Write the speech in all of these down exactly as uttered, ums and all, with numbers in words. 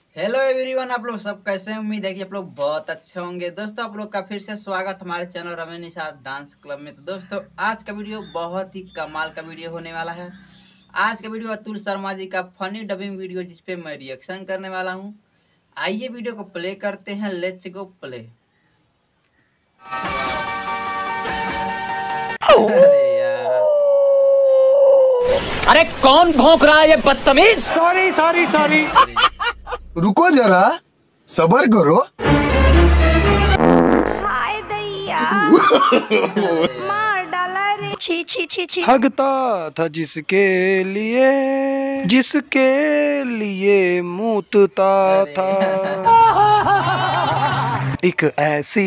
Hello everyone, आप लोग सब कैसे हैं। उम्मीद है कि आप लोग बहुत अच्छे होंगे। दोस्तों, आप लोग का फिर से स्वागत हमारे channel Ravi Nishad dance club में। तो दोस्तों, आज का वीडियो बहुत ही कमाल का वीडियो होने वाला है। आज का वीडियो अतुल शर्मा जी का फनी डबिंग वीडियो, जिसपे मैं रिएक्शन करने वाला हूँ। आइए वीडियो को प्ले करते हैं। Let's go play. अरे यार, अरे कौन भौंक रहा है ये बदतमीज। Sorry sorry sorry. रुको जरा, सबर करो। हाय दैया मार डाला रे। छी छी छी छी। भागता था जिसके लिए, जिसके लिए मूतता अरे था, एक ऐसी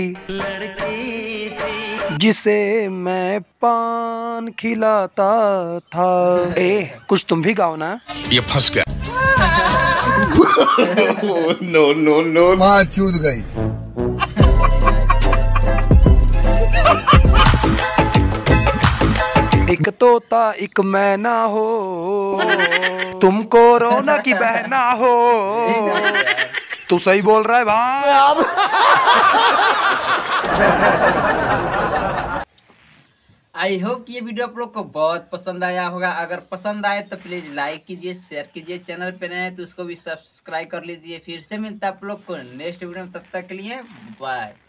जिसे मैं पान खिलाता था। ए, कुछ तुम भी गाओ ना। ये फंस गया। नो नो नो, माँ चूत गई। एक तोता एक मैना हो, तुमको रोना की बहना हो। तू सही बोल रहा है भाई। आई होप कि ये वीडियो आप लोग को बहुत पसंद आया होगा। अगर पसंद आए तो प्लीज लाइक कीजिए, शेयर कीजिए। चैनल पे नए हैं तो उसको भी सब्सक्राइब कर लीजिए। फिर से मिलता है आप लोग को नेक्स्ट वीडियो में। तब तक के लिए बाय।